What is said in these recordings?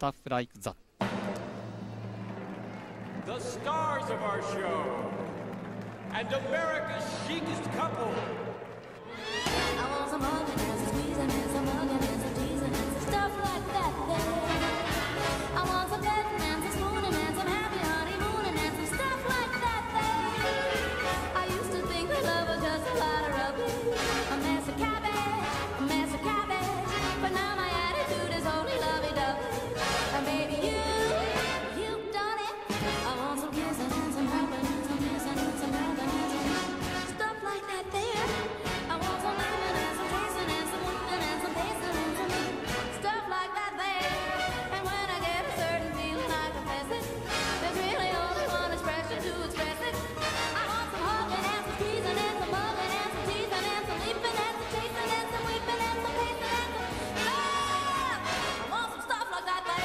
Stuff Like That. The stars of our show and America's chicest couple. I want some hugging and some squeezing and some hugging and some teasing and some stuff like that there. I want some petting and some spooning and some happy honeymooning and some stuff like that there. I used to think that love was just a lot of rubbish, a mess of cabbage, but now my attitude is only lovey-dovey. And baby, you've done it. I want some kissing and some hugging and some kissing and some hugging and some stuff like that there. I want some living and some tasting and some moving and some pacing and some stuff like that there. And when I get a certain feeling, I confess it. There's really only one expression to express it. I want some hugging and some squeezing and some mugging and some teasing and some leaping and some chasing and some weeping and some pacing and some love. I want some stuff like that there.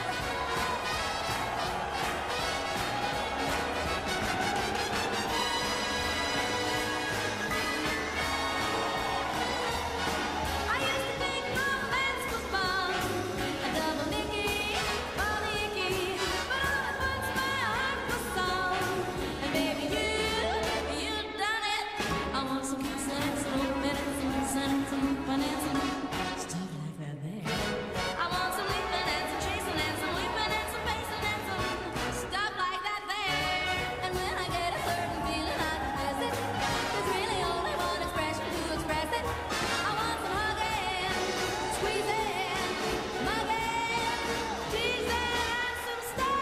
I used to think romance was fun, a double Mickey, Molly Icky, but all at once my heart was sung. And baby, you've done it. I want some kissing and some moving and some kissing and some moving and some stuff like that there. I want some leaping and some chasing and some weeping and some pacing and some stuff like that there. And when I get a certain feeling, I confess it. There's really only one expression to express it. I want some hugging, squeezing, mugging, teasing, and some stuff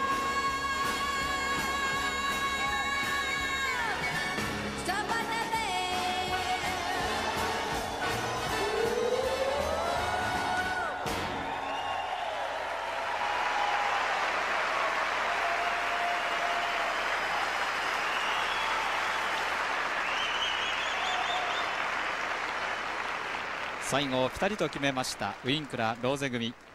like that there. 最後をピタリと決めましたウィンクラーローゼ組。